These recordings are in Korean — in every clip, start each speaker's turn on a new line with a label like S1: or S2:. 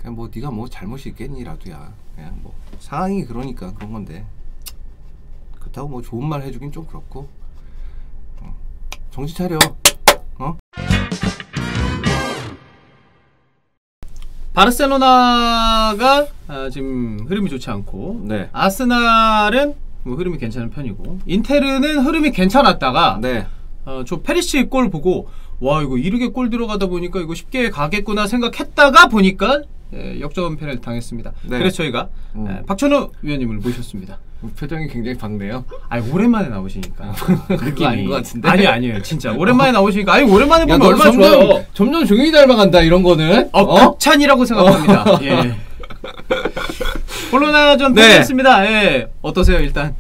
S1: 그냥 뭐 네가 뭐 잘못이 있겠니 라두야. 그냥 뭐 상황이 그러니까 그런 건데 그렇다고 뭐 좋은 말 해주긴 좀 그렇고. 정신 차려.
S2: 바르셀로나가 지금 흐름이 좋지 않고,
S1: 네.
S2: 아스날은 뭐 흐름이 괜찮은 편이고, 인테르는 흐름이 괜찮았다가
S1: 네.
S2: 저 페리시 골 보고 와 이거 이르게 골 들어가다 보니까 이거 쉽게 가겠구나 생각했다가 보니까 역전 페널티 당했습니다.
S1: 네.
S2: 그래서 저희가 박찬호 위원님을 모셨습니다.
S1: 표정이 굉장히 밝네요.
S2: 아니 오랜만에 나오시니까
S1: 그게 아닌 것 같은데.
S2: 아니에요 진짜 오랜만에 나오시니까. 아니 오랜만에 보면 얼마나
S1: 점점,
S2: 좋아요.
S1: 점점 종이 닮아간다 이런 거는.
S2: 극찬이라고 생각합니다. 예. 콜로나전 끝났습니다. 예. 어떠세요 일단?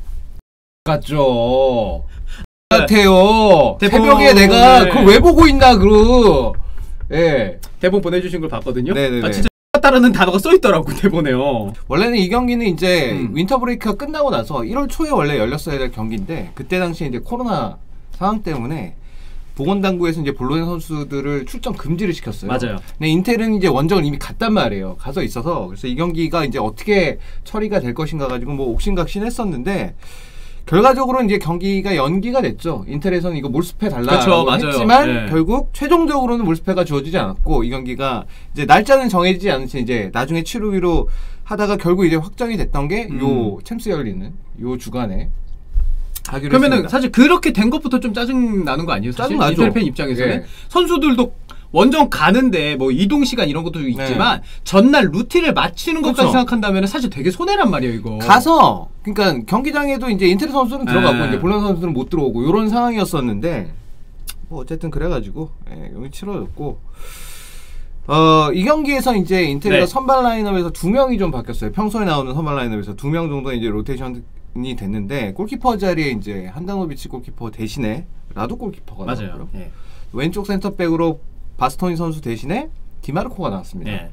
S1: 같죠. 같아요. 새벽에 내가 그걸 왜 보고 있나 그. 예.
S2: 대본 보내주신 걸 봤거든요.
S1: 네네네.
S2: 진짜 따르는 단어가 써있더라고 대본에요.
S1: 원래는 이 경기는 이제 윈터 브레이크가 끝나고 나서 1월 초에 원래 열렸어야 될 경기인데 그때 당시에 이제 코로나 상황 때문에 보건당국에서 이제 볼로냐 선수들을 출전 금지를 시켰어요.
S2: 맞아요.
S1: 근데 인텔은 이제 원정을 이미 갔단 말이에요. 가서 있어서. 그래서 이 경기가 이제 어떻게 처리가 될 것인가 가지고 뭐 옥신각신했었는데 결과적으로 이제 경기가 연기가 됐죠. 인텔에서는 이거 몰수패 달라고 했지만
S2: 네.
S1: 결국 최종적으로는 몰수패가 주어지지 않았고 이 경기가 이제 날짜는 정해지지 않은 채 이제 나중에 치르기로 하다가 결국 이제 확정이 됐던 게 요 챔스 열리는 요 주간에 하기로
S2: 그러면은
S1: 했습니다.
S2: 사실 그렇게 된 것부터 좀 짜증 나는 거 아니에요? 사실
S1: 짜증나죠.
S2: 인텔 팬 입장에서는
S1: 네.
S2: 선수들도 원정 가는데 뭐 이동 시간 이런 것도 있지만 전날 루틴을 맞추는 것까지 생각한다면 사실 되게 손해란 말이에요 이거.
S1: 가서 그러니까 경기장에도 이제 인텔 선수는 들어가고 이제 볼로냐 선수는 못 들어오고 이런 상황이었었는데 뭐 어쨌든 그래가지고 경기 치러졌고 이 경기에서 이제 인텔가 선발 라인업에서 2명이 좀 바뀌었어요. 평소에 나오는 선발 라인업에서 2명 정도 이제 로테이션이 됐는데 골키퍼 자리에 이제 한다노비치 골키퍼 대신에 라도 골키퍼가 나왔고요. 왼쪽 센터백으로 바스토니 선수 대신에 디마르코가 나왔습니다.
S2: 네.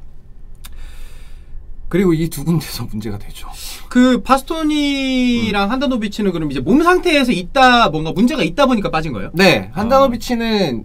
S1: 그리고 이 두 군데서 문제가 되죠.
S2: 그 바스토니랑 한다노비치는 그럼 이제 몸 상태에서 뭔가 문제가 있다 보니까 빠진 거예요?
S1: 네, 한다노비치는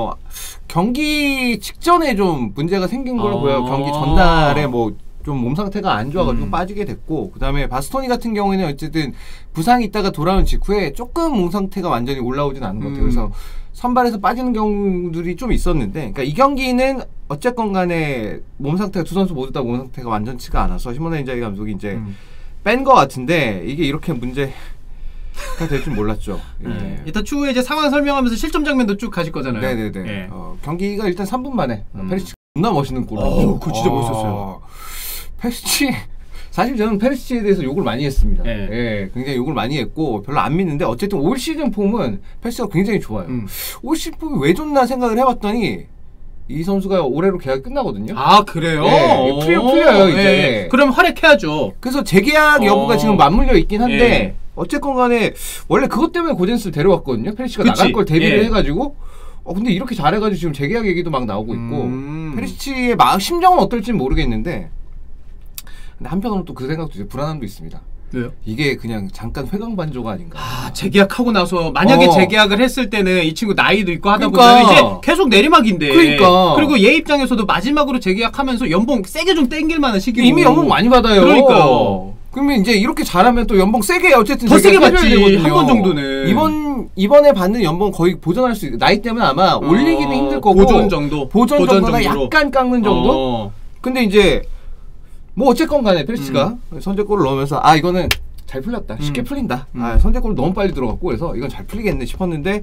S1: 경기 직전에 좀 문제가 생긴 걸로 보여요. 경기 전날에 뭐 좀 몸 상태가 안 좋아가지고 빠지게 됐고, 그 다음에 바스토니 같은 경우에는 어쨌든 부상이 있다가 돌아온 직후에 조금 몸 상태가 완전히 올라오진 않은 것 같아요. 그래서 선발에서 빠지는 경우들이 좀 있었는데, 그러니까 이 경기는 어쨌건 간에 몸 상태가 두 선수 모두 다 몸 상태가 완전치가 않아서 시모네 인자기 감독이 이제 뺀 것 같은데 이게 이렇게 문제가 될 줄 몰랐죠.
S2: 네. 이따 추후에 이제 상황 설명하면서 실점 장면도 쭉 가실 거잖아요.
S1: 네네네.
S2: 네.
S1: 경기가 일단 3분 만에 페리시치 존나 멋있는 골.
S2: 그거 진짜 멋있었어요.
S1: 페리시치 사실 저는 페리시치에 대해서 욕을 많이 했습니다.
S2: 네.
S1: 예, 굉장히 욕을 많이 했고 별로 안 믿는데 어쨌든 올 시즌 폼은 페리시치가 굉장히 좋아요. 올 시즌 폼이 왜 좋나 생각을 해봤더니 이 선수가 올해로 계약이 끝나거든요.
S2: 아 그래요?
S1: 네, 풀려요 이제.
S2: 네. 그럼 활약해야죠.
S1: 그래서 재계약 여부가 지금 맞물려 있긴 한데 어쨌건 간에 원래 그것 때문에 고젠스를 데려왔거든요. 페리시치가 나갈 걸 대비를 해가지고 근데 이렇게 잘해가지고 지금 재계약 얘기도 막 나오고 있고 페리시치의 심정은 어떨지는 모르겠는데 근데 한편으로는 또 그 생각도 이제 불안함도 있습니다.
S2: 왜요?
S1: 이게 그냥 잠깐 회광반조가 아닌가.
S2: 재계약하고 나서 만약에 재계약을 했을 때는 이 친구 나이도 있고 하다
S1: 그러니까.
S2: 보면 이제 계속 내리막인데.
S1: 그러니까.
S2: 그리고 얘 입장에서도 마지막으로 재계약하면서 연봉 세게 좀 땡길 만한 시기고.
S1: 이미 연봉 많이 받아요.
S2: 그러니까요.
S1: 그러면 이제 이렇게 잘하면 또 연봉 세게 어쨌든
S2: 더 세게 받지. 한 번 정도는.
S1: 이번에 받는 연봉 거의 보전할 수 있고 나이 때문에 아마 올리기는 힘들 거고
S2: 보존 정도.
S1: 보존 정도나 약간 깎는 정도. 근데 이제 뭐 어쨌건 간에 페리시치가 선제골을 넣으면서 이거는 잘 풀렸다. 쉽게 풀린다. 선제골 너무 빨리 들어갔고 그래서 이건 잘 풀리겠네 싶었는데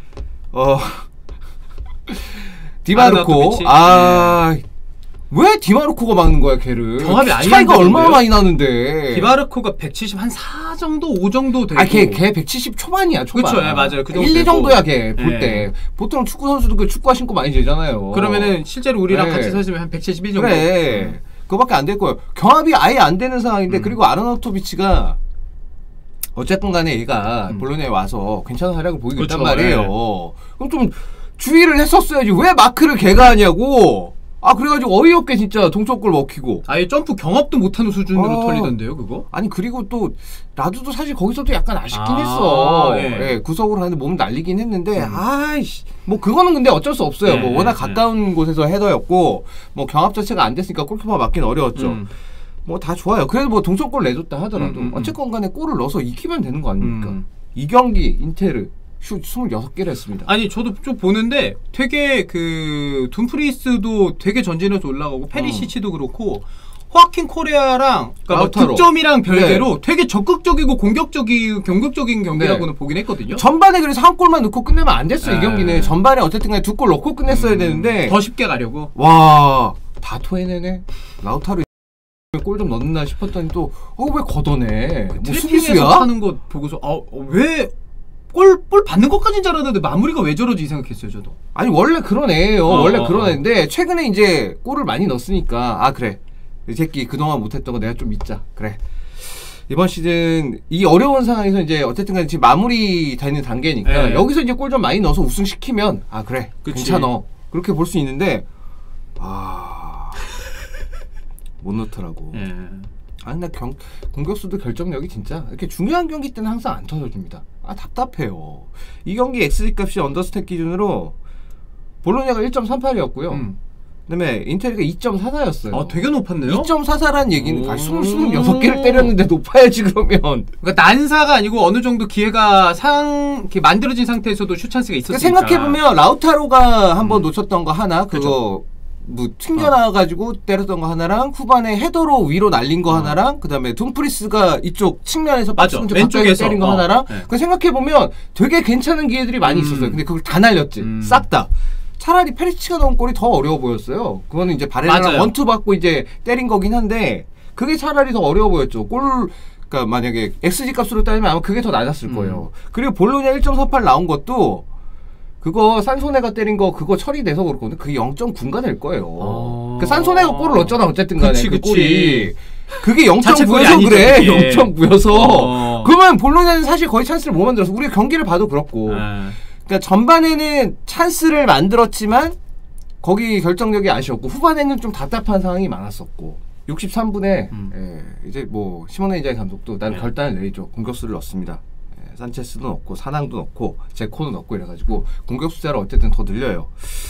S1: 디마르코 왜 디마르코가 막는 거야 걔를?
S2: 경합이 아니야.
S1: 차이가 얼마나 많이 나는데.
S2: 디마르코가 170 한 4 정도 5 정도 되고.
S1: 걔 170 초반이야 초반.
S2: 그렇죠. 맞아요. 그 정도
S1: 1, 2 정도야 걔 볼 때. 보통 축구 선수도 그 축구화 신고 많이 재잖아요.
S2: 그러면은 실제로 우리랑 같이 서 있으면 한 171 정도.
S1: 그래. 그거밖에 안 될 거예요. 경합이 아예 안 되는 상황인데 그리고 아르나우토비치가 어쨌든 간에 얘가 볼로냐에 와서 괜찮은 활약을 보이고 있단 말이에요. 그럼 좀 주의를 했었어야지. 왜 마크를 걔가 하냐고. 아 그래가지고 어이없게 진짜 동점골 먹히고
S2: 아예 점프 경합도 못하는 수준으로
S1: 아.
S2: 털리던데요, 그거?
S1: 아니 그리고 또 라두도 사실 거기서도 약간 아쉽긴
S2: 아,
S1: 했어.
S2: 예.
S1: 예, 구석으로 하는데 몸 날리긴 했는데 아이씨 뭐 그거는 근데 어쩔 수 없어요.
S2: 예,
S1: 뭐 워낙
S2: 예,
S1: 가까운 곳에서 헤더였고 뭐 경합 자체가 안 됐으니까 골키퍼 맞긴 어려웠죠. 뭐 다 좋아요. 그래도 뭐 동점골 내줬다 하더라도 어쨌건 간에 골을 넣어서 이기면 되는 거 아닙니까? 이 경기 인테르 슛 26개를 했습니다.
S2: 아니 저도 좀 보는데 되게 그 둠프리스도 되게 전진해서 올라가고 페리시치도 그렇고 호아킨 코레아랑 그러니까 뭐
S1: 라우타로.
S2: 득점이랑 별개로 되게 적극적이고 공격적인 경기라고는 보긴 했거든요.
S1: 전반에 그래서 한 골만 넣고 끝내면 안 됐어. 이
S2: 네.
S1: 경기는 전반에 어쨌든 간에 2골 넣고 끝냈어야 되는데
S2: 더 쉽게 가려고.
S1: 와 다 토해내네. 라우타로 골 좀 넣는다 싶었더니 또 왜 걷어내? 뭐
S2: 트래핑에서
S1: 수비수야?
S2: 하는 거 보고서 왜 골 받는 것까진 잘하는데 마무리가 왜 저러지 이 생각했어요 저도.
S1: 아니 원래 그런 애예요. 원래 그런 애인데 최근에 이제 골을 많이 넣었으니까 아 그래 이 새끼 그동안 못했던 거 내가 좀 믿자. 그래 이번 시즌 이 어려운 상황에서 이제 어쨌든 간에 지금 마무리 되는 단계니까
S2: 네.
S1: 여기서 이제 골 좀 많이 넣어서 우승시키면 아 그래
S2: 그치.
S1: 괜찮아 그렇게 볼 수 있는데 못 넣더라고.
S2: 예.
S1: 아니 나 공격수도 결정력이 진짜 이렇게 중요한 경기 때는 항상 안 터져줍니다. 아 답답해요. 이 경기 XG 값이 언더스탯 기준으로 볼로냐가 1.38이었고요. 그다음에 인테리가 2.44였어요.
S2: 아 되게 높았네요.
S1: 2.44라는 얘기는 26개를 때렸는데 높아야지 그러면.
S2: 그러니까 난사가 아니고 어느 정도 기회가 이렇게 만들어진 상태에서도 슛 찬스가 있었으니까.
S1: 그러니까 생각해보면 라우타로가 한번 놓쳤던 거 하나 그거 뭐 튕겨나가지고 때렸던 거 하나랑 후반에 헤더로 위로 날린 거 하나랑 그다음에 둠프리스가 이쪽 측면에서
S2: 맞아.
S1: 박스
S2: 왼쪽에서
S1: 때린 거 하나랑
S2: 네.
S1: 그 생각해보면 되게 괜찮은 기회들이 많이 있었어요. 근데 그걸 다 날렸지. 싹 다. 차라리 페리치가 넣은 골이 더 어려워 보였어요. 그거는 이제 바레라랑
S2: 맞아요.
S1: 원투 받고 이제 때린 거긴 한데 그게 차라리 더 어려워 보였죠. 그러니까 만약에 XG 값으로 따지면 아마 그게 더 낮았을 거예요. 그리고 볼로냐 1.48 나온 것도 그거 산소네가 때린 거 그거 처리돼서 그렇거든요. 그게 0.9인가 될 거예요. 그 산소네가 골을 넣었잖아 어쨌든 간에.
S2: 그치,
S1: 그
S2: 그치.
S1: 골이. 그게
S2: 자책골이
S1: 0.9여서
S2: 아니죠,
S1: 그래.
S2: 그게.
S1: 0.9여서. 그러면 볼로냐는 사실 거의 찬스를 못 만들었어. 우리가 경기를 봐도 그렇고. 그러니까 전반에는 찬스를 만들었지만 거기 결정력이 아쉬웠고 후반에는 좀 답답한 상황이 많았었고 63분에 이제 뭐 시모네 인자기 감독도 나는 결단을 내리죠. 공격수를 넣습니다. 산체스도 넣고 사낭도 넣고 제코도 넣고 이래가지고 공격 숫자를 어쨌든 더 늘려요.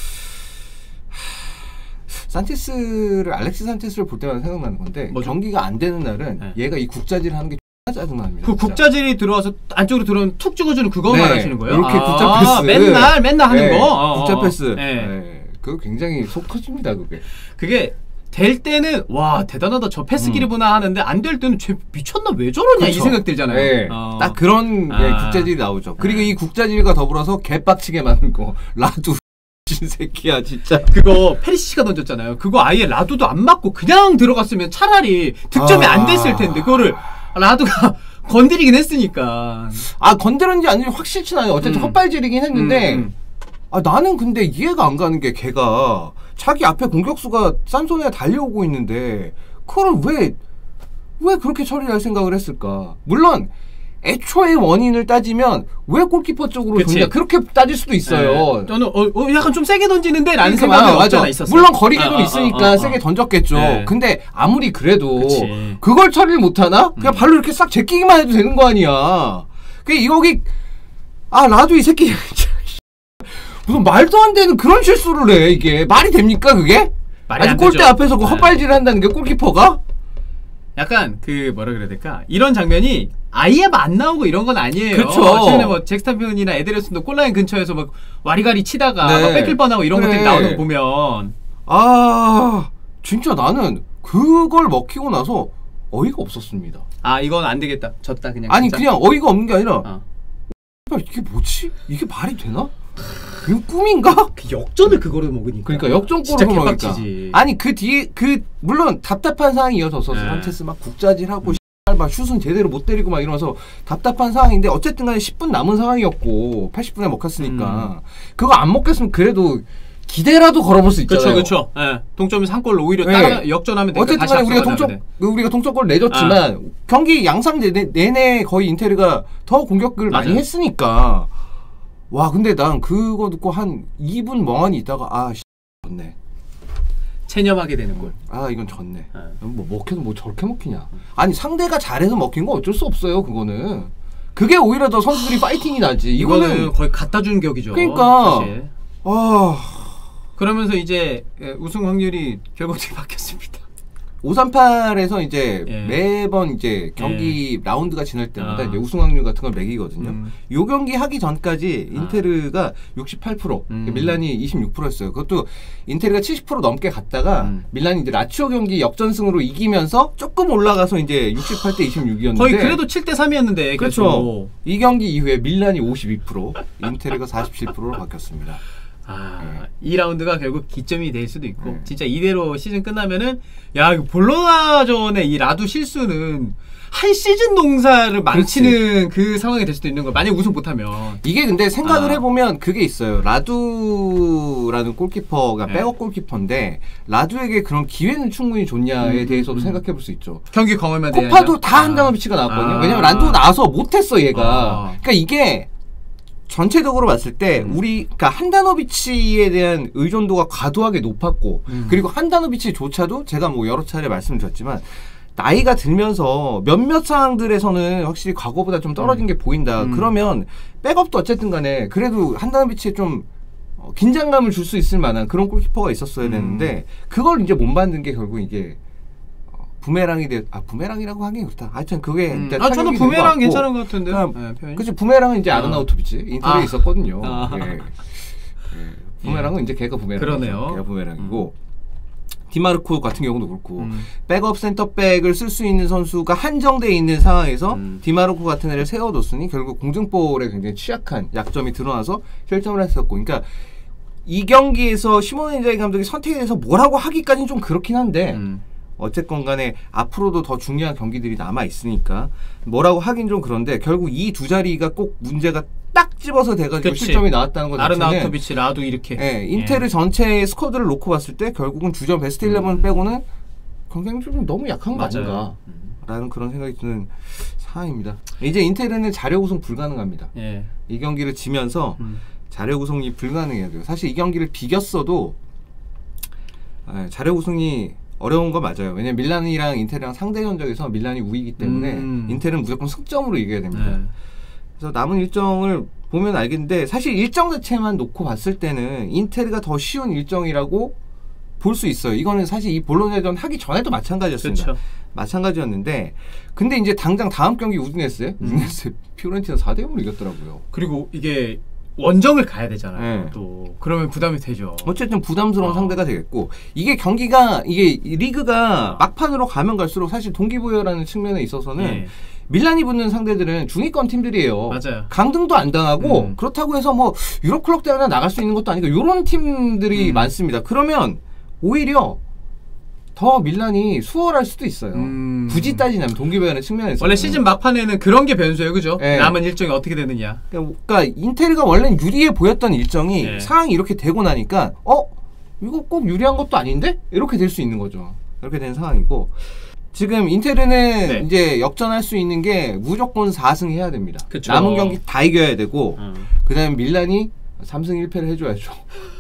S1: 알렉시 산체스를 볼 때마다 생각나는 건데
S2: 뭐죠?
S1: 경기가 안 되는 날은 얘가 이 국자질 하는 게 짜증납니다.
S2: 그
S1: 진짜.
S2: 국자질이 들어와서 안쪽으로 들어오면 툭 찍어주는 그거
S1: 네,
S2: 말하시는 거예요?
S1: 이렇게 국자 패스.
S2: 맨날 하는
S1: 네,
S2: 거.
S1: 국자 패스.
S2: 네.
S1: 네. 그거 굉장히 속 터집니다 그게.
S2: 그게 될 때는 와 대단하다 저 패스길이구나 하는데 안 될 때는 쟤 미쳤나 왜 저러냐
S1: 그쵸.
S2: 이 생각 들잖아요.
S1: 네, 딱 그런 국자질이 나오죠. 그리고 이 국자질과 더불어서 개빡치게 만든 거 라두 새끼야 진짜.
S2: 그거 페리시치가 던졌잖아요. 그거 아예 라두도 안 맞고 그냥 들어갔으면 차라리 득점이 안 됐을 텐데 그거를 라두가 건드리긴 했으니까.
S1: 아 건드렸는지 아닌지 확실치 않아요. 어쨌든 헛발질이긴 했는데 아 나는 근데 이해가 안 가는 게 걔가 자기 앞에 공격수가 산소네가 달려오고 있는데 그걸 왜 그렇게 처리할 생각을 했을까? 물론 애초에 원인을 따지면 왜 골키퍼 쪽으로
S2: 그치.
S1: 던져 그렇게 따질 수도 있어요.
S2: 네. 저는 약간 좀 세게 던지는데 라는
S1: 그러니까
S2: 생각이
S1: 맞아.
S2: 없잖아 있었어요.
S1: 물론 거리가 좀 있으니까 세게 던졌겠죠.
S2: 네.
S1: 근데 아무리 그래도
S2: 그치.
S1: 그걸 처리를 못하나? 그냥 발로 이렇게 싹 제끼기만 해도 되는 거 아니야. 여기 라도 이 새끼 무슨 말도 안 되는 그런 실수를 해. 이게 말이 됩니까 그게?
S2: 말이
S1: 아니
S2: 안
S1: 골대
S2: 되죠.
S1: 앞에서 그 헛발질을 한다는 게 골키퍼가?
S2: 약간 그 뭐라 그래야 될까 이런 장면이 아예 안 나오고 이런 건 아니에요.
S1: 그쵸.
S2: 최근에 뭐 잭스턴이나 에데르슨도 골라인 근처에서 막 와리가리 치다가
S1: 네.
S2: 막 뺏길 뻔하고 이런
S1: 그래.
S2: 것들이 나오는 거 보면
S1: 진짜 나는 그걸 먹히고 나서 어이가 없었습니다.
S2: 이건 안 되겠다. 졌다 그냥.
S1: 아니
S2: 진짜.
S1: 그냥 어이가 없는 게 아니라 이게 뭐지? 이게 말이 되나? 이거 꿈인가?
S2: 그 역전을 그거로 먹으니까.
S1: 그러니까 역전골을
S2: 진짜
S1: 먹으니까.
S2: 개빡치지.
S1: 아니 그 뒤에 물론 답답한 상황이 이어져서
S2: 네.
S1: 산체스 막 국자질하고 막 슛은 제대로 못 때리고 막 이러면서 답답한 상황인데 어쨌든 간에 10분 남은 상황이었고 80분에 먹혔으니까 그거 안 먹혔으면 그래도 기대라도 걸어볼 수 있잖아요.
S2: 그렇죠. 예. 동점에서 한 골로 오히려
S1: 네.
S2: 따라 역전하면 되니까
S1: 어쨌든
S2: 다시
S1: 간에
S2: 앞서가자면 돼.
S1: 우리가 동점골 내줬지만 경기 양상 내내 거의 인테르가 더 공격을 많이
S2: 맞아요.
S1: 했으니까 와 근데 난 그거 듣고 한 2분 멍하니 있다가 졌네.
S2: 체념하게 되는 골.
S1: 아 이건 졌네. 뭐 먹혀도 뭐 저렇게 먹히냐. 아니 상대가 잘해서 먹힌 건 어쩔 수 없어요. 그거는. 그게 오히려 더 선수들이 파이팅이 나지. 이거는
S2: 거의 갖다 준 격이죠.
S1: 그러니까.
S2: 사실.
S1: 아
S2: 그러면서 이제 우승 확률이 결국 어떻게 바뀌었습니다.
S1: 538에서 이제
S2: 예.
S1: 매번 이제 경기 라운드가 지날 때마다 이제 우승 확률 같은 걸 매기거든요. 요 경기 하기 전까지 인테르가 68%, 밀란이 26%였어요. 그것도 인테르가 70% 넘게 갔다가 밀란이 이제 라치오 경기 역전승으로 이기면서 조금 올라가서 이제 68대 26이었는데
S2: 거의 그래도 7대 3이었는데
S1: 그렇죠. 이 경기 이후에 밀란이 52%, 인테르가 47%로 바뀌었습니다.
S2: 이 라운드가 결국 기점이 될 수도 있고 진짜 이대로 시즌 끝나면은 야 이거 볼로나전의 이 라두 실수는 한 시즌 농사를 망치는 그 상황이 될 수도 있는 거야. 만약 우승 못하면.
S1: 이게 근데 생각을 해보면 그게 있어요. 라두라는 골키퍼가 백업 골키퍼인데 라두에게 그런 기회는 충분히 줬냐에 대해서도 생각해볼 수 있죠.
S2: 경기 경험에 대한
S1: 코파도 다 한다노비치가 나왔거든요. 왜냐면 라두 나와서 못했어 얘가. 그러니까 이게 전체적으로 봤을 때 그러니까 한다노비치에 대한 의존도가 과도하게 높았고 그리고 한다노비치조차도 제가 뭐 여러 차례 말씀드렸지만 나이가 들면서 몇몇 상황들에서는 확실히 과거보다 좀 떨어진 게 보인다. 그러면 백업도 어쨌든 간에 그래도 한다노비치에 좀 긴장감을 줄 수 있을 만한 그런 골키퍼가 있었어야 되는데 그걸 이제 못 만든 게 결국 이게 부메랑이 부메랑이라고 하긴 그렇다. 하여튼 그게
S2: 저는 부메랑 괜찮은 것 같은데.
S1: 그치 부메랑은 이제 아르나우토비치 인터뷰에 있었거든요. 예. 부메랑은 이제 걔가 부메랑.
S2: 그러네요.
S1: 걔가 부메랑이고 디마르코 같은 경우도 그렇고 백업 센터백을 쓸 수 있는 선수가 한정돼 있는 상황에서 디마르코 같은 애를 세워뒀으니 결국 공중볼에 굉장히 취약한 약점이 드러나서 결정을 했었고, 그러니까 이 경기에서 시모네 인자기 감독이 선택에 대해서 뭐라고 하기까지는 좀 그렇긴 한데. 어쨌건 간에 앞으로도 더 중요한 경기들이 남아있으니까 뭐라고 하긴 좀 그런데 결국 이 두 자리가 꼭 문제가 딱 집어서 돼가지고 실점이 나왔다는 것 자체는
S2: 아르나우토비치, 라두 이렇게
S1: 인테르 전체의 스쿼드를 놓고 봤을 때 결국은 주전 베스트 11 빼고는 경쟁력이 좀 너무 약한 거 아닌가 라는 그런 생각이 드는 상황입니다. 이제 인테르는 자력 우승 불가능합니다. 이 경기를 지면서 자력 우승이 불가능해야 돼요. 사실 이 경기를 비겼어도 자력 우승이 어려운 거 맞아요. 왜냐면 밀란이랑 인테르랑 상대 전적에서 밀란이 우위이기 때문에 인테르는 무조건 승점으로 이겨야 됩니다. 그래서 남은 일정을 보면 알겠는데 사실 일정 자체만 놓고 봤을 때는 인테르가 더 쉬운 일정이라고 볼 수 있어요. 이거는 사실 이 볼로냐전 하기 전에도 마찬가지였습니다.
S2: 그쵸.
S1: 마찬가지였는데 근데 이제 당장 다음 경기 우디네스에 피오렌티나 4대0으로 이겼더라고요.
S2: 그리고 이게 원정을 가야 되잖아요. 또 그러면 부담이 되죠.
S1: 어쨌든 부담스러운 상대가 되겠고 이게 경기가 이게 리그가 막판으로 가면 갈수록 사실 동기부여라는 측면에 있어서는 밀란이 붙는 상대들은 중위권 팀들이에요.
S2: 맞아요.
S1: 강등도 안 당하고 그렇다고 해서 뭐 유럽 클럽 대회나 나갈 수 있는 것도 아니고 이런 팀들이 많습니다. 그러면 오히려 더 밀란이 수월할 수도 있어요. 굳이 따지자면 동기부여하는 측면에서
S2: 원래 시즌 막판에는 그런 게 변수예요, 그죠? 남은 일정이 어떻게 되느냐.
S1: 그러니까 인테르가 원래는 유리해 보였던 일정이 상황이 이렇게 되고 나니까 이거 꼭 유리한 것도 아닌데? 이렇게 될 수 있는 거죠. 이렇게 된 상황이고 지금 인테르는 이제 역전할 수 있는 게 무조건 4승 해야 됩니다.
S2: 그쵸.
S1: 남은 경기 다 이겨야 되고 그 다음에 밀란이 3승 1패를 해줘야죠.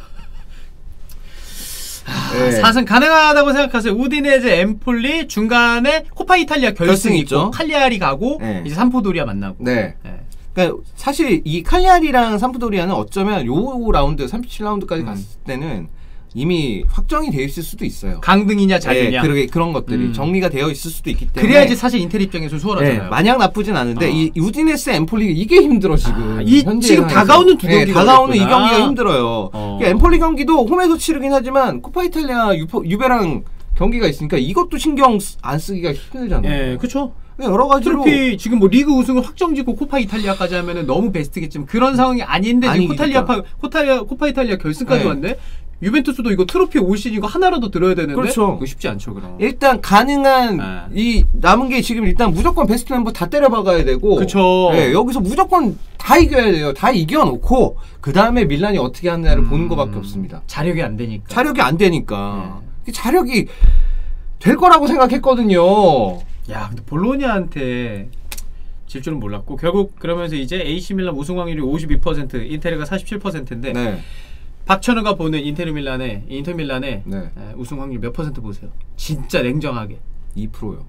S2: 4승 가능하다고 생각하세요. 우디네제, 엠폴리, 중간에 코파 이탈리아 결승 있고 칼리아리 가고 이제 삼포도리아 만나고.
S1: 그러니까 사실 이 칼리아리랑 삼포도리아는 어쩌면 요 라운드 37라운드까지 갔을 때는 이미 확정이 되어 있을 수도 있어요.
S2: 강등이냐 자유냐.
S1: 그런 것들이 정리가 되어 있을 수도 있기 때문에
S2: 그래야지 사실 인텔 입장에서 수월하잖아요.
S1: 마냥 나쁘진 않은데 이 우디네스 엠폴리 이게 힘들어 지금.
S2: 지금 다가오는 두 경기가
S1: 다가오는 이 경기가 힘들어요. 그러니까 엠폴리 경기도 홈에서 치르긴 하지만 코파 이탈리아 유베랑 경기가 있으니까 이것도 신경 안 쓰기가 힘들잖아요.
S2: 그렇죠.
S1: 여러 가지로
S2: 트로피 지금 뭐 리그 우승을 확정짓고 코파 이탈리아까지 하면은 너무 베스트겠지만 그런 상황이 아닌데 지금 코파 이탈리아 결승까지 왔네. 유벤투스도 이거 트로피 올 시즌 이거 하나라도 들어야 되는데
S1: 그렇죠.
S2: 그거 쉽지 않죠. 그럼
S1: 일단 가능한 이 남은 게 지금 일단 무조건 베스트 멤버 다 때려박아야 되고
S2: 그렇죠.
S1: 여기서 무조건 다 이겨야 돼요. 다 이겨놓고 그 다음에 밀란이 어떻게 하느냐를 보는 것밖에 없습니다.
S2: 자력이 안 되니까.
S1: 자력이 될 거라고 생각했거든요.
S2: 야, 근데 볼로냐한테 질 줄은 몰랐고 결국 그러면서 이제 AC 밀란 우승 확률이 52%, 인테르가 47%인데 박천우가 보는 인터 밀란의 우승 확률 몇 퍼센트 보세요? 진짜 냉정하게.
S1: 2%요.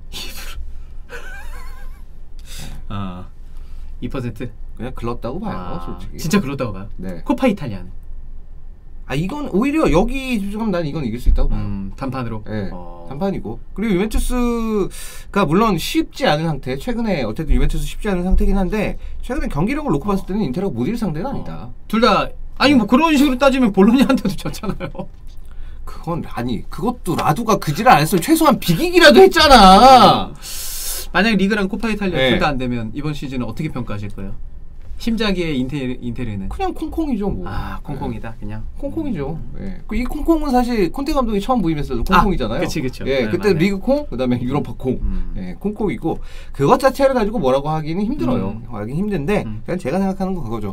S2: 2%?
S1: 그냥 글렀다고 봐요, 솔직히.
S2: 진짜 글렀다고 봐요?
S1: 네.
S2: 코파 이탈리아는?
S1: 이건 오히려 여기 지금 난 이건 이길 수 있다고 봐요.
S2: 단판으로?
S1: 네, 단판이고. 그리고 유벤투스가 물론 쉽지 않은 상태, 최근에 어쨌든 유벤투스 쉽지 않은 상태긴 한데 최근에 경기력을 놓고 봤을 때는 인테르가 못 이길 상대는 아니다.
S2: 둘 다 아니 뭐 그런 식으로 따지면 볼로냐한테도 졌잖아요.
S1: 그건 그것도 라두가 그지를 안 했으면 최소한 비기기라도 했잖아.
S2: 만약에 리그랑 코파 이탈리아
S1: 네.
S2: 둘 다 안 되면 이번 시즌은 어떻게 평가하실 거예요? 심자기의 인테르는
S1: 그냥 콩콩이죠 뭐.
S2: 콩콩이다 그냥.
S1: 콩콩이죠. 예. 이 콩콩은 사실 콘테 감독이 처음 부임했어도 콩콩이잖아요.
S2: 그쵸.
S1: 예,
S2: 네,
S1: 그때
S2: 맞아요.
S1: 리그 콩, 그다음에 유로파 콩, 예, 콩콩이고 그것 자체를 가지고 뭐라고 하기는 힘들어요. 하긴 힘든데 그냥 제가 생각하는 건 그거죠.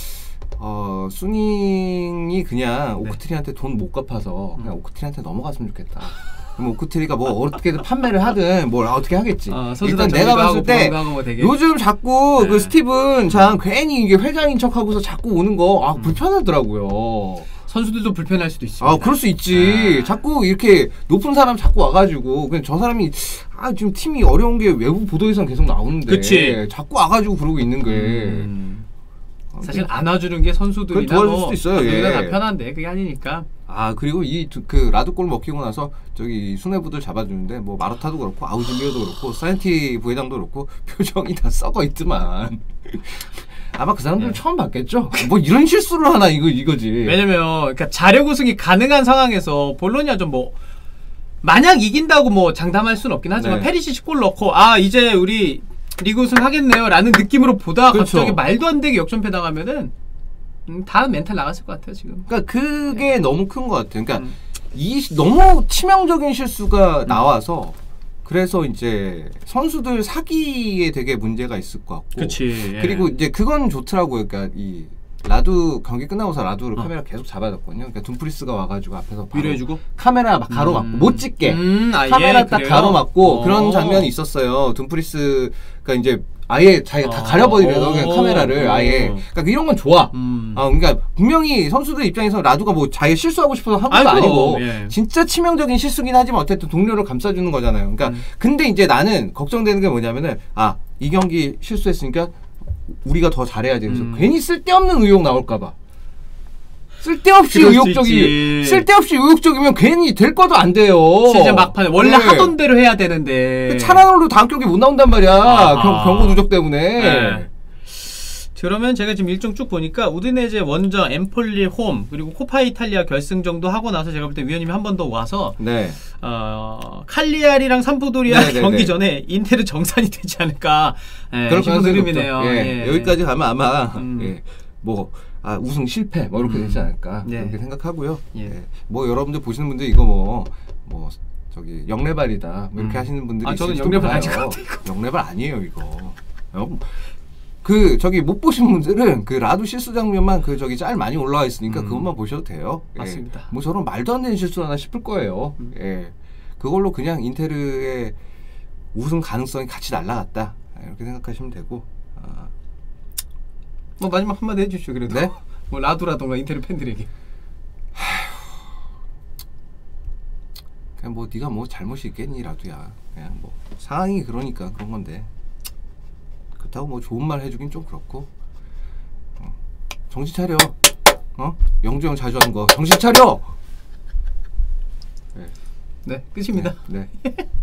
S1: 수닝이 그냥 오크트리한테 돈 못 갚아서 그냥 오크트리한테 넘어갔으면 좋겠다. 그럼 오크트리가 뭐 어떻게든 판매를 하든 뭘 어떻게 하겠지. 일단 내가 봤을 때 요즘 자꾸 그 스티븐 장 괜히 이게 회장인 척하고서 자꾸 오는 거 불편하더라고요.
S2: 선수들도 불편할 수도 있습니다.
S1: 그럴 수 있지. 자꾸 이렇게 높은 사람 자꾸 와가지고 그냥 저 사람이 지금 팀이 어려운 게 외부 보도에선 계속 나오는데
S2: 그치.
S1: 자꾸 와가지고 그러고 있는 게
S2: 사실 안아주는 게 선수들이나
S1: 도와줄 수도 있어요.
S2: 우리가 다 편한데 그게 아니니까.
S1: 그리고 그 라두골 먹히고 나서 저기 수뇌부들 잡아주는데 뭐 마르타도 그렇고 아우질리오도 그렇고 사이언티 부회장도 그렇고 표정이 다 썩어 있더만. 아마 그 사람들 처음 봤겠죠. 뭐 이런 실수를 하나 이거지.
S2: 왜냐면 그러니까 자력 우승이 가능한 상황에서 볼로냐 좀 뭐 마냥 이긴다고 뭐 장담할 수는 없긴 하지만 페리시치 골 넣고 이제 우리 리그 우승 하겠네요 라는 느낌으로 보다가
S1: 그렇죠.
S2: 갑자기 말도 안 되게 역전패 당하면은 다 멘탈 나갔을 것 같아요 지금.
S1: 그러니까 그게 너무 큰 것 같아요. 그러니까 너무 치명적인 실수가 나와서 그래서 이제 선수들 사기에 되게 문제가 있을 것 같고.
S2: 그치.
S1: 그리고 이제 그건 좋더라고요. 그러니까 이 라두 경기 끝나고서 라두를 카메라 계속 잡아줬거든요. 그러니까 둠프리스가 와가지고 앞에서 바로
S2: 위로해주고
S1: 카메라 막 가로막고 못 찍게
S2: 딱
S1: 카메라 딱 가로막고 그런 장면이 있었어요. 둠프리스가 이제 아예 자기가 다 가려버리려고 그냥 카메라를 아예. 그러니까 이런 건 좋아. 그러니까 분명히 선수들 입장에서 라두가 뭐 자기 실수하고 싶어서 한 것도 아니고 진짜 치명적인 실수긴 하지만 어쨌든 동료를 감싸주는 거잖아요. 그러니까 근데 이제 나는 걱정되는 게 뭐냐면은 이 경기 실수했으니까 우리가 더 잘해야지. 그래서 괜히 쓸데없는 의혹 나올까봐. 쓸데없이 의욕적이면 괜히 될 거도 안 돼요.
S2: 시즌 막판에 원래 하던 대로 해야 되는데
S1: 차량으로 다음 경기 못 나온단 말이야. 경고 누적 때문에.
S2: 그러면 제가 지금 일정 쭉 보니까 우디네제 원정, 엠폴리 홈 그리고 코파 이탈리아 결승정도 하고 나서 제가 볼 때 위원님이 한 번 더 와서 칼리아리랑 삼프도리아 경기 전에 인테르 정산이 되지 않을까 싶은 흐름이네요.
S1: 여기까지 가면 아마 우승 실패 뭐 이렇게 되지 않을까 그렇게 생각하고요. 뭐 여러분들 보시는 분들 이거 뭐 저기 영레발이다 뭐 이렇게 하시는 분들이
S2: 저는 영레발 아닌 것 같아요.
S1: 영레발 아니에요 이거. 저기 못 보신 분들은 그 라두 실수 장면만 저기 짤 많이 올라와 있으니까 그것만 보셔도 돼요.
S2: 맞습니다.
S1: 뭐 저런 말도 안 되는 실수 하나 싶을 거예요. 그걸로 그냥 인테르의 우승 가능성이 같이 날아갔다 이렇게 생각하시면 되고.
S2: 뭐 마지막 한마디 해주시죠. 그래도 뭐 라두라던가 인테르 팬들에게.
S1: 그냥 뭐 네가 뭐 잘못이 있겠니 라두야. 그냥 뭐 상황이 그러니까 그런 건데. 그렇다고 뭐 좋은 말 해주긴 좀 그렇고. 정신 차려. 영주 형 자주 하는 거 정신 차려.
S2: 네, 끝입니다.
S1: 네.